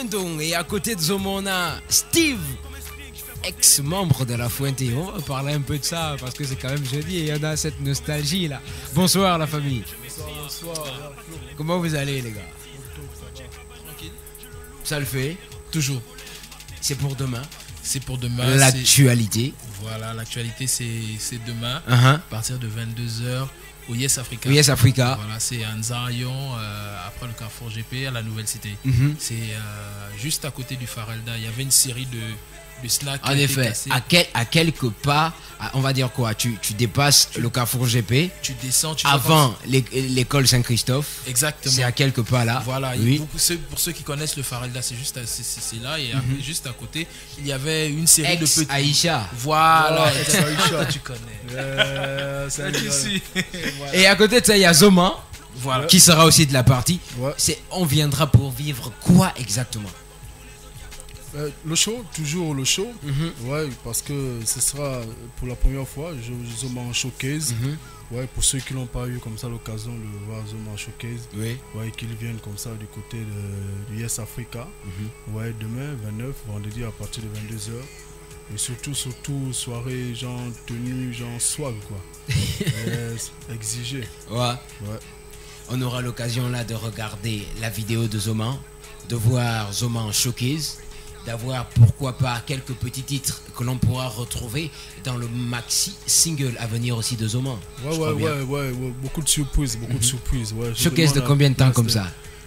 Fuenton. Et à côté de Zomo, on a Steve, ex-membre de la Fuente. On va parler un peu de ça parce que c'est quand même jeudi et il y en a cette nostalgie là. Bonsoir la famille. Bonsoir. Comment vous allez les gars? Tranquille. Ça le fait? Toujours. C'est pour demain. C'est pour demain. L'actualité. Voilà, l'actualité c'est demain. Uh-huh. À partir de 22h au Yes Africa. Yes Africa. Voilà, c'est à Nzarion, après le Carrefour GP à la Nouvelle Cité. Mm-hmm. C'est juste à côté du Farelda. Il y avait une série de snacks. En effet, à quelques pas, on va dire quoi, tu dépasses le Carrefour GP. Tu descends. Avant l'école Saint-Christophe. Exactement. C'est à quelques pas là. Voilà. Oui. Pour ceux qui connaissent le Farelda, c'est juste c'est là et juste à côté, il y avait une série de petits. Aïcha. Voilà. Aïcha. Tu connais. Voilà. Et à côté de ça, il y a Zoma. Voilà. Qui sera aussi de la partie. Ouais. On viendra pour vivre quoi exactement? Le show, toujours le show. Ouais, parce que ce sera pour la première fois Zoma en showcase. Ouais, pour ceux qui n'ont pas eu comme ça l'occasion de voir Zoma en showcase. Oui. Ouais, qu'ils viennent comme ça du côté de Yes Africa. Ouais, demain 29, vendredi à partir de 22h. Et surtout soirée genre tenue genre swag quoi. Exigé. Ouais. On aura l'occasion là de regarder la vidéo de Zoma, de voir Zoma en showcase, d'avoir pourquoi pas quelques petits titres que l'on pourra retrouver dans le maxi single à venir aussi de Zoma. Ouais, beaucoup de surprises, Ouais, showcase de combien de temps comme ça?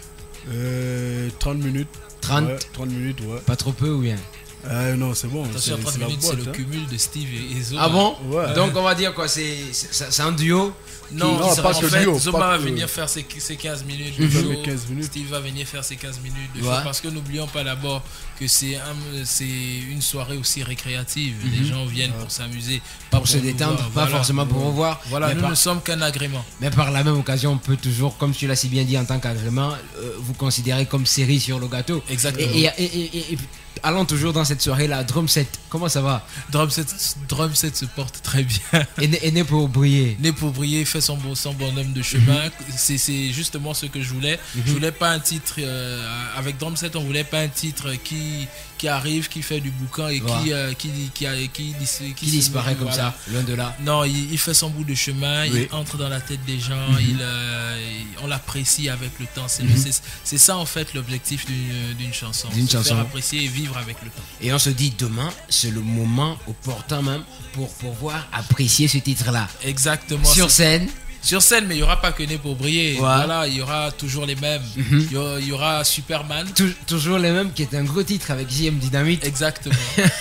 30 minutes. 30 ouais, 30 minutes, ouais. Pas trop peu ou bien? Non, c'est bon. Attention, 30 minutes, c'est le cumul de Steve et Zoma. Ah bon? Ouais. Donc on va dire quoi, c'est un duo? Non, pas en que fait, duo, Zoma pas va que- venir faire ses 15 minutes de show. 15 minutes. Steve va venir faire ses 15 minutes de show. Ouais. Parce que n'oublions pas d'abord que c'est une soirée aussi récréative. Les gens viennent pour s'amuser, pas Pour se nous détendre, voir. pas Voilà. forcément pour revoir. Voilà, mais nous par, ne sommes qu'un agrément. mais par la même occasion, on peut toujours, comme tu l'as si bien dit en tant qu'agrément, vous considérer comme série sur le gâteau. Exactement. Et allons toujours dans cette soirée-là, Drum Set, comment ça va? Drum set se porte très bien. Et né pour briller. Né pour briller, fait son bonhomme de chemin. C'est justement ce que je voulais. Je voulais pas un titre avec Drum Set, on voulait pas un titre qui arrive, qui fait du boucan et qui disparaît comme voilà. ça, loin de là. Non, il fait son bout de chemin, Oui. il entre dans la tête des gens, on l'apprécie avec le temps. C'est ça en fait l'objectif d'une chanson. Se faire apprécier et vivre avec le temps. Et on se dit demain, c'est le moment opportun même pour pouvoir apprécier ce titre-là. Exactement. Sur scène. Sur scène, mais il n'y aura pas que Né pour briller. Ouais. Voilà, il y aura toujours les mêmes. Il y aura Superman. Toujours les mêmes, qui est un gros titre avec JM Dynamite. Exactement.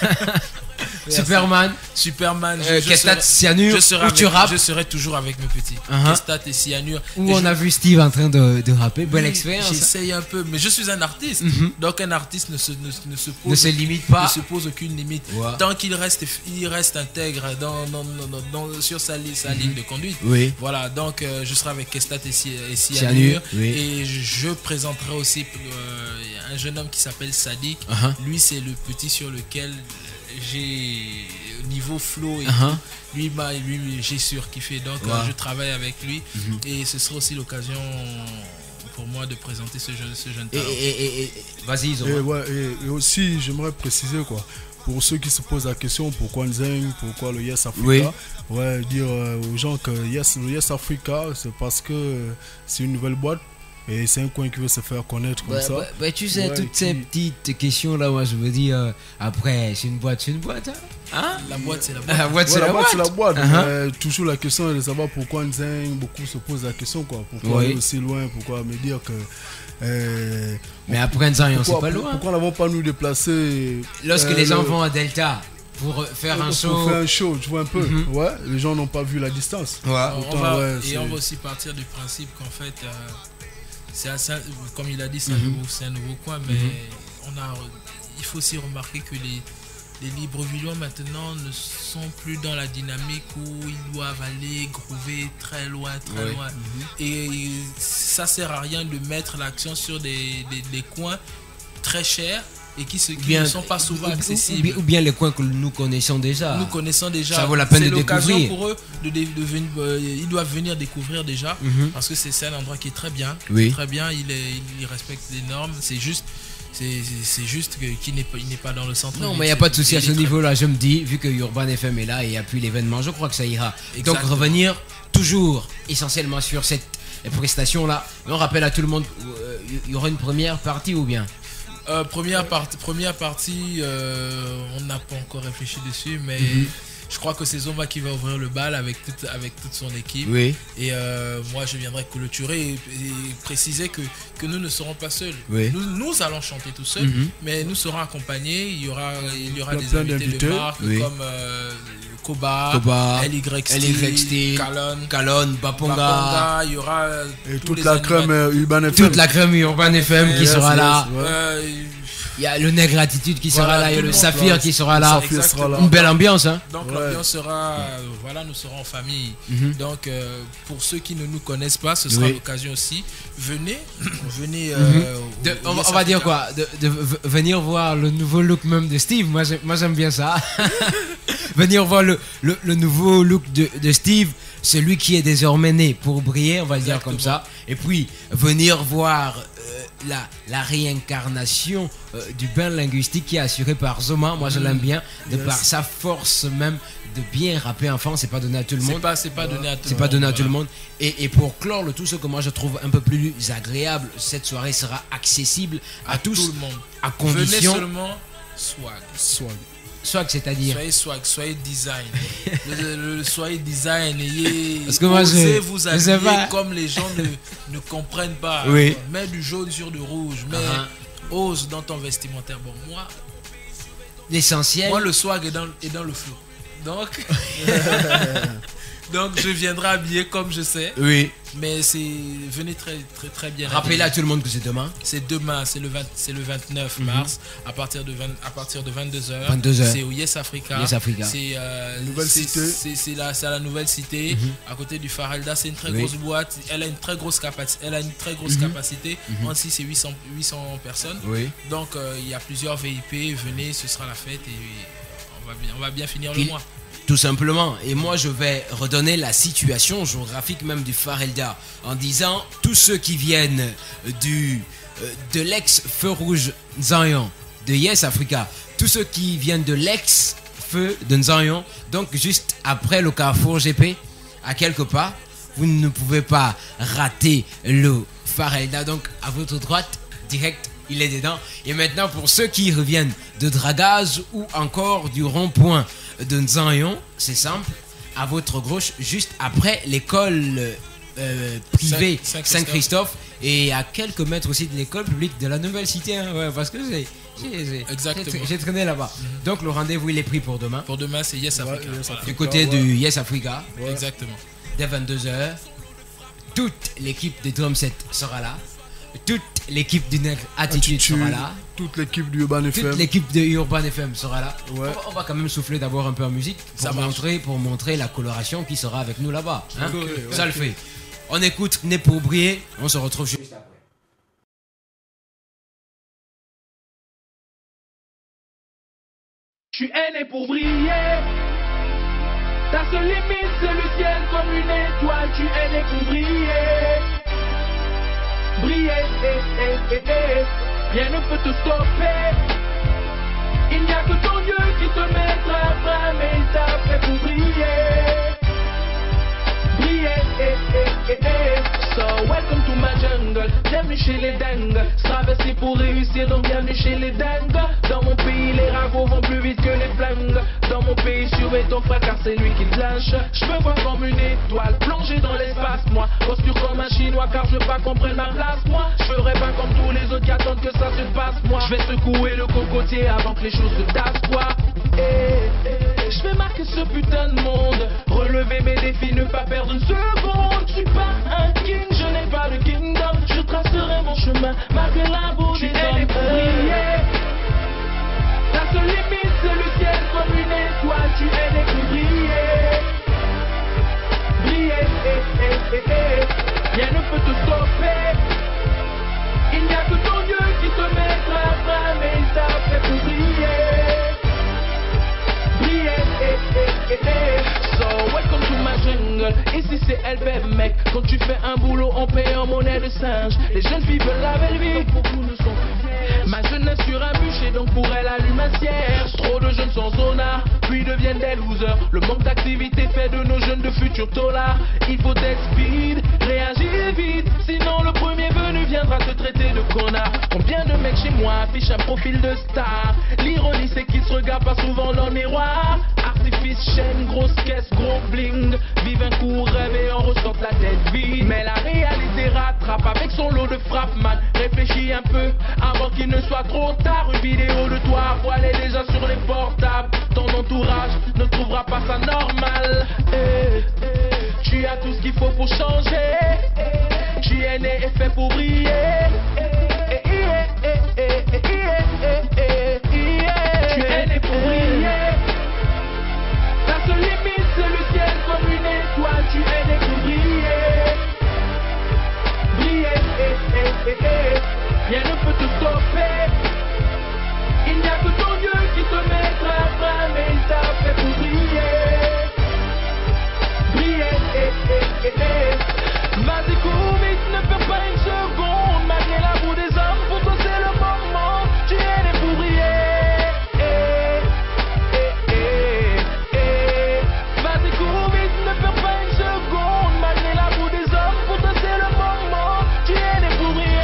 Superman. Kestat, Cyanure. Je serai toujours avec mes petits. Kestat et Cyanure. Où on a vu Steve en train de rapper. Bonne expérience. J'essaye un peu, mais je suis un artiste. Donc un artiste ne se limite pas. Ne se pose aucune limite. Ouais. Tant qu'il reste intègre sur sa ligne de conduite. Oui. Voilà, donc je serai avec Kestat et Cyanure. Cyanure. Et je présenterai aussi un jeune homme qui s'appelle Sadik. Lui, c'est le petit sur lequel j'ai niveau flow et tout. Lui j'ai surkiffé, donc je travaille avec lui et ce sera aussi l'occasion pour moi de présenter ce jeune talent. Vas-y Zoma. Et aussi j'aimerais préciser quoi, pour ceux qui se posent la question pourquoi Nzeng, pourquoi le Yes Africa, dire aux gens que le Yes Africa c'est parce que c'est une nouvelle boîte. Et c'est un coin qui veut se faire connaître comme ça. Tu sais, toutes ces petites questions-là, moi je me dis, après, c'est une boîte, hein? La boîte, c'est la boîte. La boîte, c'est la boîte. Toujours la question est de savoir pourquoi Nzeng, beaucoup se posent la question, quoi. Pourquoi aller aussi loin, pourquoi me dire que. Mais après Nzeng, c'est pas loin. Pourquoi n'avons pas nous déplacé lorsque les gens vont à Delta pour faire un show. Pour faire un show, tu vois un peu. Ouais, les gens n'ont pas vu la distance. On va aussi partir du principe qu'en fait. Comme il a dit, c'est un nouveau coin, mais il faut aussi remarquer que les Librevillons maintenant ne sont plus dans la dynamique où ils doivent aller groover très loin. Et ça sert à rien de mettre l'accent sur des coins très chers et qui ne sont pas souvent accessibles. Ou bien les coins que nous connaissons déjà. Ça vaut la peine de découvrir. C'est l'occasion pour eux ils doivent venir découvrir déjà parce que c'est un endroit qui est très bien. Très bien, il respecte les normes. C'est juste c'est juste qu'il n'est pas dans le centre. Non, mais il n'y a pas de souci à ce niveau-là. Je me dis, vu que Urban FM est là et appuie l'événement, je crois que ça ira. Exactement. Donc revenir toujours essentiellement sur cette prestation-là. On rappelle à tout le monde, il y aura une première partie ou bien première partie, on n'a pas encore réfléchi dessus, mais je crois que c'est Zoma qui va ouvrir le bal avec toute son équipe. Oui. Et moi, je viendrai clôturer et préciser que nous ne serons pas seuls. Oui. Nous allons chanter tout seuls, mais nous serons accompagnés. Il y aura des invités de marque comme Koba, LYXT, Kalon, Baponga. Il y aura et toute la crème Urban FM. Toute la crème Urban FM qui sera là. Il y a le Nègre Attitude qui sera là, il y a le Saphir qui sera là. Une belle ambiance. Hein. Donc l'ambiance sera, nous serons en famille. Donc pour ceux qui ne nous connaissent pas, ce sera l'occasion aussi. Venez. On va dire quoi de venir voir le nouveau look même de Steve. Moi j'aime bien ça. Venir voir le nouveau look de Steve, celui qui est désormais né pour briller, on va le dire comme ça. Et puis venir voir la réincarnation du bain linguistique qui est assuré par Zoma. Moi je l'aime bien, par sa force même de bien rapper enfant. C'est pas donné à tout le monde. C'est pas donné à tout le monde. C'est pas donné à tout le monde. Et pour clore le tout, ce que moi je trouve un peu plus agréable, cette soirée sera accessible à tous, tout le monde. À condition. Venez seulement swag, c'est-à-dire soyez design. Soyez design, parce que moi vous habiller comme les gens ne comprennent pas. Oui. Mets du jaune sur du rouge, ose dans ton vestimentaire. Bon, moi, l'essentiel. Moi, le swag est dans le flow. Donc je viendrai habillé comme je sais. Oui. Mais venez très très très bien. Rappelez à tout le monde que c'est demain. C'est demain, c'est le 29 mars à partir de 22h. 22h. C'est au Yes Africa. C'est nouvelle cité. C'est à la nouvelle cité à côté du Farelda. C'est une très grosse boîte. Elle a une très grosse capacité. En si c'est 800 personnes. Oui. Donc il y a plusieurs VIP. Venez, ce sera la fête et on va bien finir le mois. Tout simplement. Et moi, je vais redonner la situation géographique même du Farelda en disant tous ceux qui viennent de l'ex-Feu Rouge Nzayon, de Yes Africa, tous ceux qui viennent de l'ex-Feu de Nzayon, donc juste après le Carrefour GP, à quelque part, vous ne pouvez pas rater le Farelda. Donc, à votre droite, direct, il est dedans. Et maintenant, pour ceux qui reviennent de Dragaz ou encore du rond-point de Nzayon, c'est simple, à votre gauche, juste après l'école privée Saint-Christophe et à quelques mètres aussi de l'école publique de la nouvelle cité. Hein, parce que j'ai traîné là-bas. Donc le rendez-vous il est pris pour demain. Pour demain, c'est Yes Africa. Du côté du Yes Africa. Exactement. Dès 22h, toute l'équipe de Drum Set sera là. Toute l'équipe du Nègre Attitude sera là. Toute l'équipe du Urban FM. Toute l'équipe de Urban FM sera là. Ouais. On va quand même souffler d'abord un peu en musique pour montrer la coloration qui sera avec nous là-bas. Hein? Ça le fait. On écoute Né pour briller. On se retrouve juste après. Je suis né pour briller. Ta seule limite c'est le ciel comme une étoile. Tu es né pour briller. Briller, rien ne peut te stopper. Il n'y a que ton Dieu qui te mettra fin, mais il t'a fait pour briller. Briller, so welcome to my jungle. Bienvenue chez les dingues. Traverser pour réussir, donc bienvenue chez les dingues. Dans mon pays, les ragots vont plus vite que les flingues. Dans mon pays, surveille ton frère car c'est lui qui te lâche. Je me vois comme une étoile plongée dans l'espace, moi. Posture comme un chinois car je veux pas qu'on prenne ma place, moi. Je ferai pas comme tous les autres qui attendent que ça se passe, moi. Je vais secouer le cocotier avant que les choses se tassent, quoi. Je vais marquer ce putain de monde. Relever mes défis, ne pas perdre une seconde. Je suis pas un king, je n'ai pas de kingdom. Je tracerai mon chemin, marquer la boue des hommes. Ta seule limite c'est le ciel comme une étoile. Tu es né pour briller. Briller, rien ne peut te stopper. Il n'y a que ton Dieu qui te mettra fin, mais il t'a fait pour briller. So welcome to my jungle. Ici c'est LBM mec. Quand tu fais un boulot on paye en monnaie de singe. Les jeunes filles veulent la belle vie. Beaucoup ne sont plus fiers. Ma jeunesse sur un bûcher, donc pour elle allume un cierge. Trop de jeunes sans honneur, puis deviennent des losers. Le manque d'activité fait de nos jeunes de futurs taulards. Il faut être speed, réagir vite, sinon le premier venu viendra te traiter de connard. Combien de mecs chez moi affichent un profil de star? L'ironie c'est qu'ils se regardent pas souvent dans le miroir. Artifice, chaîne, grosse caisse, gros bling. Vive un coup, rêve et on ressort la tête vide. Mais la réalité rattrape avec son lot de frappe, man. Réfléchis un peu avant qu'il ne soit trop tard. Une vidéo de toi voilée déjà sur les portables. Ton entourage ne trouvera pas ça normal. Tu as tout ce qu'il faut pour changer. Tu es né et fait pour briller. Tu es né pour briller. Ta seule limite c'est le ciel comme une étoile. Tu es né pour briller. Briller, rien ne peut te stopper. Il n'y a que ton Dieu qui te mettra à frein, mais il t'a fait pour briller. Briller, vas-y cours vite, ne perds pas une seconde. Malgré la boue des hommes, pour toi c'est le moment. Tu es né pour briller. Vas-y cours vite, ne perds pas une seconde. Malgré la boue des hommes, pour toi c'est le moment. Tu es né pour briller.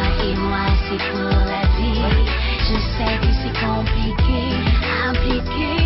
Je sais que c'est compliqué, impliqué.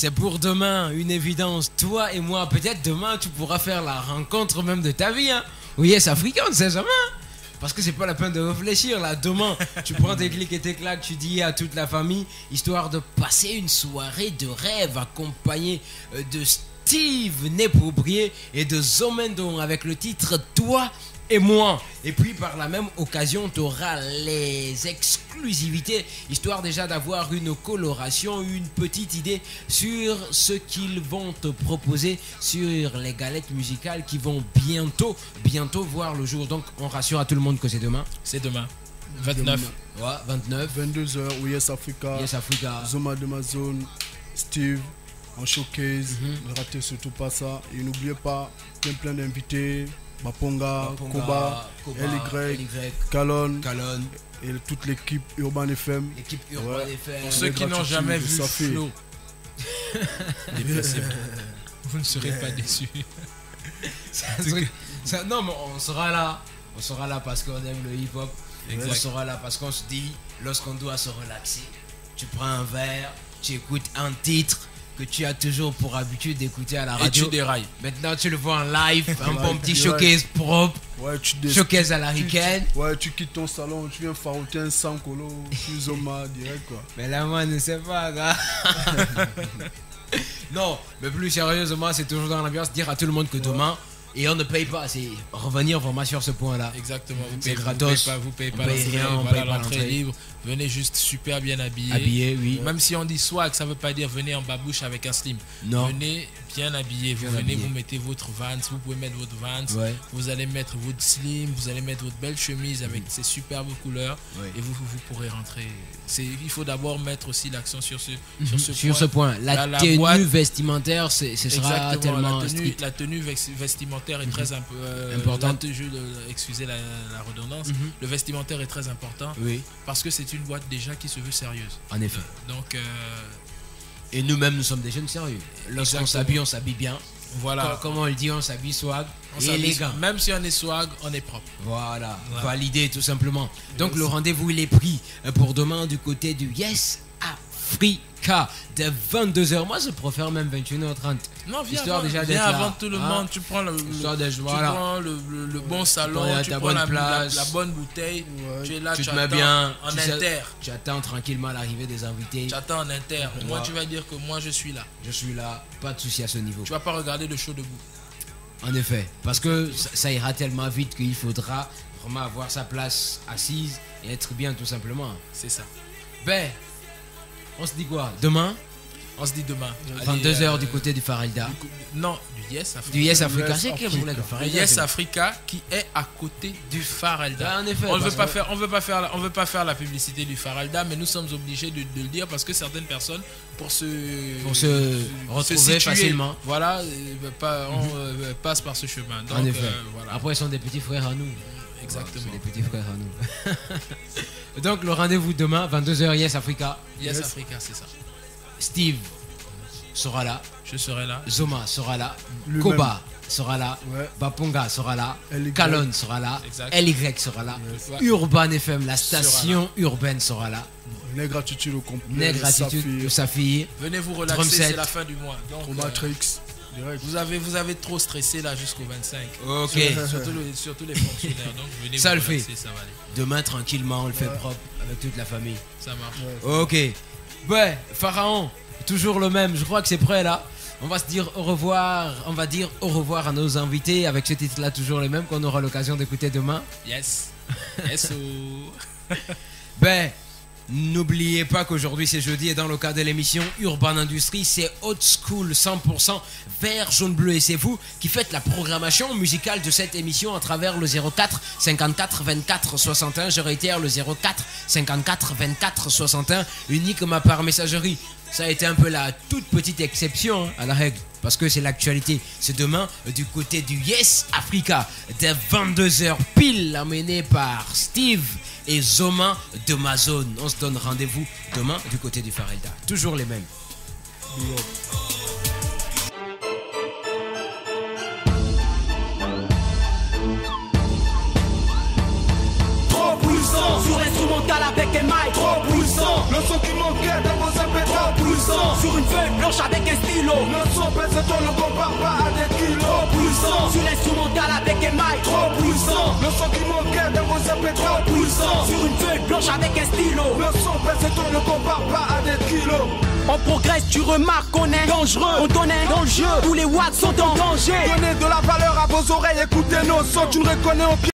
c'est pour demain, une évidence. Toi et moi, peut-être demain, tu pourras faire la rencontre même de ta vie. Hein. Oui, Yes Africa, on ne sait jamais. Parce que c'est pas la peine de réfléchir là. Demain, tu prends tes clics et tes claques, tu dis à toute la famille, histoire de passer une soirée de rêve accompagnée de Steve Né pour oublier et de Zomendo avec le titre Toi et moi. Et puis par la même occasion, tu auras les exclusivités, histoire déjà d'avoir une coloration, une petite idée sur ce qu'ils vont te proposer sur les galettes musicales qui vont bientôt voir le jour. Donc on rassure à tout le monde que c'est demain. C'est demain. 29. Ouais, 29. 22h, Yes Africa. Yes Africa. Zoma de ma zone, Steve en showcase. Ne ratez surtout pas ça. Et n'oubliez pas, plein d'invités. Baponga, Koba, LY, Kalon et toute l'équipe Urban FM. L'équipe Urban FM. Pour ceux qui n'ont jamais vu Flo, vous ne serez pas déçus. Non, mais on sera là. On sera là parce qu'on aime le hip-hop. On sera là parce qu'on se dit, lorsqu'on doit se relaxer, tu prends un verre, tu écoutes un titre que tu as toujours pour habitude d'écouter à la radio. Et tu dérailles. Maintenant, tu le vois en live, un bon petit showcase propre. Ouais, showcase à la ricaine. Ouais, tu quittes ton salon, tu viens farouter un sans colo, tu Zoma direct quoi. Mais là, moi, ne sais pas, gars. Non, mais plus sérieusement, c'est toujours dans l'ambiance, dire à tout le monde que demain, et on ne paye pas, c'est revenir vraiment sur ce point-là. Exactement, c'est gratos. Vous payez pas l'entrée libre. Venez juste super bien habillé. Habillé, oui. Même si on dit swag, ça veut pas dire venez en babouche avec un slim. Non. Venez bien habillé. Vous venez, vous mettez votre Vans, vous pouvez mettre votre Vans. Ouais. Vous allez mettre votre slim, vous allez mettre votre belle chemise avec ces superbes couleurs. Ouais. Et vous pourrez rentrer. Il faut d'abord mettre aussi l'accent sur ce point. La tenue vestimentaire, ce sera tellement la tenue vestimentaire est très importante. Excusez la redondance. Le vestimentaire est très important. Oui. Parce que c'est une boîte déjà qui se veut sérieuse. En effet. Donc, et nous-mêmes, nous sommes des jeunes sérieux. Lorsqu'on s'habille, on s'habille bien. Voilà. Comme on le dit, on s'habille swag. Et élégant. Même si on est swag, on est propre. Voilà. Validé tout simplement. Donc le rendez-vous, il est pris pour demain du côté du Yes Africa de 22h. Moi, je préfère même 21h30. Non, viens avant tout le monde. Tu prends le bon salon, tu prends la bonne bouteille. Ouais. Tu es là, tu te mets bien en inter. Tu attends tranquillement l'arrivée des invités. Tu attends en inter. Moi, tu vas dire que moi, je suis là. Je suis là. Pas de souci à ce niveau. Tu vas pas regarder le show debout. En effet. Parce que ça ira tellement vite qu'il faudra vraiment avoir sa place assise et être bien tout simplement. C'est ça. Ben, on se dit quoi? Demain? On se dit demain. 22h du côté du Farelda. Non, du Yes Africa. Du Yes Africa. C'est quel problème de Farelda? Du Yes Africa qui est à côté du Farelda. En effet. On ne veut pas faire la publicité du Farelda, mais nous sommes obligés de le dire parce que certaines personnes, pour se retrouver situer, facilement, voilà, passent par ce chemin. Donc, en effet. Voilà. Après, ils sont des petits frères à nous. Exactement. Des petits frères à nous. Donc, le rendez-vous demain, 22h, Yes Africa. Yes Africa, c'est ça. Steve sera là. Je serai là. Zoma sera là. Koba sera là. Ouais. Baponga sera là. Kalon sera là. Exact. LY sera là. Ouais. Urban FM, la station urbaine sera là. Negratitude au complet. Negratitude, sa fille. Venez vous relaxer, c'est la fin du mois. Donc, Matrix. Vous avez trop stressé là jusqu'au 25. Ok. Surtout les fonctionnaires. Donc venez ça vous le relaxer, fait. Ça va aller. Demain tranquillement, on le fait propre avec toute la famille. Ça marche. Ok. Ouais, Pharaon, toujours le même. Je crois que c'est prêt là. On va se dire au revoir. On va dire au revoir à nos invités avec ce titre-là, toujours les mêmes qu'on aura l'occasion d'écouter demain. Yes. Yes. Ben. N'oubliez pas qu'aujourd'hui c'est jeudi et dans le cadre de l'émission Urban Industrie, c'est old school 100% vert, jaune, bleu et c'est vous qui faites la programmation musicale de cette émission à travers le 04 54 24 61. Je réitère le 04 54 24 61 uniquement par messagerie. Ça a été un peu la toute petite exception à la règle parce que c'est l'actualité. C'est demain du côté du Yes Africa dès 22h pile, amené par Steve et Zoma de ma zone. On se donne rendez-vous demain du côté du Farelda. Toujours les mêmes. Trop puissant, sur instrumental avec un mic. Trop puissant, le son qui manquait dans vos appels. Trop puissant, Sur une feuille blanche avec un stylo. Le son pèse ton ne compare pas à des kilos. Trop puissant. Sur l'instrumental avec un mic. Trop puissant. Le son qui manquait dans vos appels. Trop puissant. Sur une feuille blanche avec un stylo. Le son pèse ton ne compare pas à des kilos. On progresse, tu remarques qu'on est dangereux. On donne dans le jeu, tous les watts sont en danger. Donnez de la valeur à vos oreilles, écoutez nos sons, tu ne reconnais au pied.